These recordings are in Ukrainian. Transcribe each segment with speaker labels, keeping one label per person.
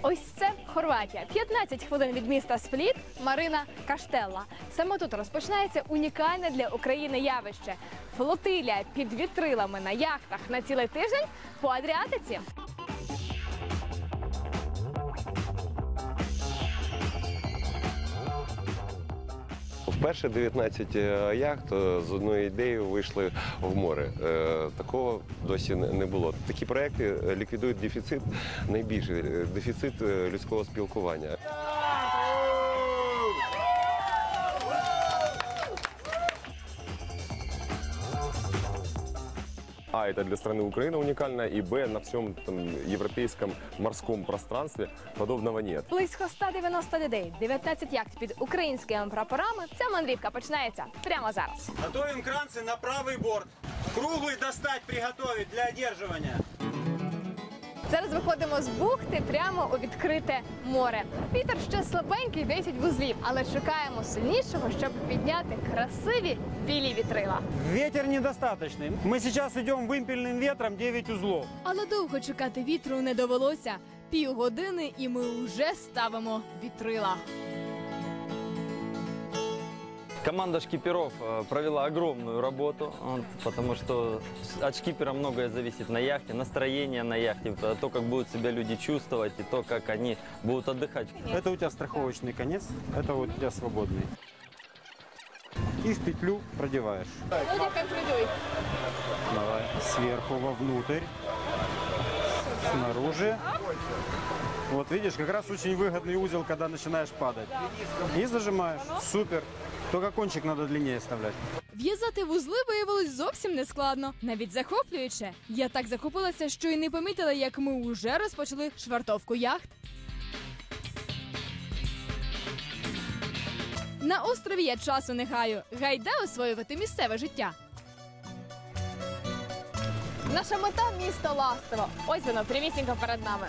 Speaker 1: Ось це Хорватія. 15 хвилин від міста Спліт, Марина Каштелла. Саме тут розпочинається унікальне для України явище – флотилія під вітрилами на яхтах на цілий тиждень по Адріатиці.
Speaker 2: Вперше 19 яхт з одною ідеєю вийшли в море. Такого досі не було. Такі проекти ліквідують дефіцит, найбільший дефіцит людського спілкування.
Speaker 3: А, это для страны Украина уникально, и Б, на всем европейском морском пространстве подобного нет.
Speaker 1: Близько 190 людей, 19 яхт під українськими прапорами. Ця мандрівка починається прямо зараз.
Speaker 4: Готовим кранцы на правый борт. Круглый достать, приготовить для одерживания.
Speaker 1: Зараз виходимо з бухти прямо у відкрите море. Вітер ще слабенький, 10 вузлів, але чекаємо сильнішого, щоб підняти красиві білі вітрила.
Speaker 4: Ветер недостаточный. Мы сейчас идем вымпельным ветром 9 узлов.
Speaker 1: Але довго чекати вітру не довелося. Півгодини і ми вже ставимо вітрила.
Speaker 5: Команда шкиперов провела огромную работу, потому что от шкипера многое зависит на яхте, настроение на яхте, то, как будут себя люди чувствовать и то, как они будут отдыхать.
Speaker 4: Это у тебя страховочный конец, это вот у тебя свободный. И в петлю продеваешь.
Speaker 1: Люди контролюють.
Speaker 4: Давай. Сверху вовнутрь, снаружи. Вот видишь, как раз очень выгодный узел, когда начинаешь падать. И зажимаешь. Супер. Только кончик надо длиннее вставлять.
Speaker 1: В'язати вузли виявилось зовсім не складно, навіть захоплююче. Я так захопилася, що й не помітила, як ми уже розпочали швартовку яхт. На острові я часу не гаю. Гайда освоювати місцеве життя. Наша мета – місто Ластово. Ось воно, прямісінько перед нами.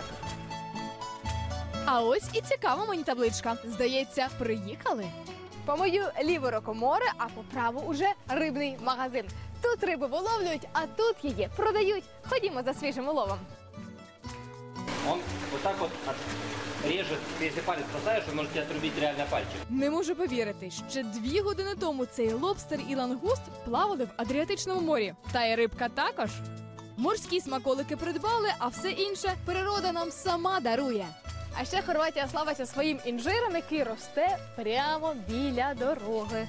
Speaker 1: А ось і цікава мені табличка. Здається, приїхали. По мою ліву руку море, а по праву уже рибний магазин. Тут рибу виловлюють, а тут її продають. Ходімо за свіжим уловом.
Speaker 6: Он вот так вот режет, если палец поставишь, вы можете отрубить реально пальчик.
Speaker 1: Не можу повірити, ще 2 години тому цей лобстер і лангуст плавали в Адріатичному морі. Та й рибка також. Морські смаколики придбали, а все інше природа нам сама дарує. А ще Хорватія славиться своїм інжиром, який росте прямо біля дороги.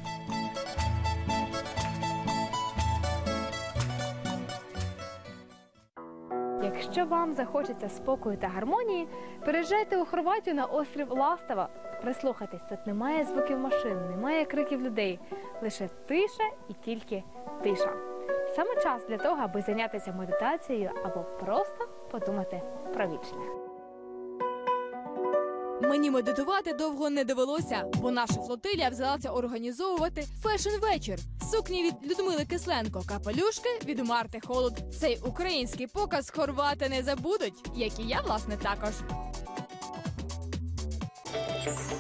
Speaker 1: Якщо вам захочеться спокою та гармонії, переїжджайте у Хорватію на острів Ластово. Прислухайтесь, тут немає звуків машин, немає криків людей. Лише тиша і тільки тиша. Саме час для того, аби зайнятися медитацією або просто подумати про вічне. Мені медитувати довго не довелося, бо наша флотилія взялася організовувати фешн-вечір. Сукні від Людмили Кисленко, капелюшки від Марти Холод. Цей український показ хорвати не забудуть, як і я, власне, також.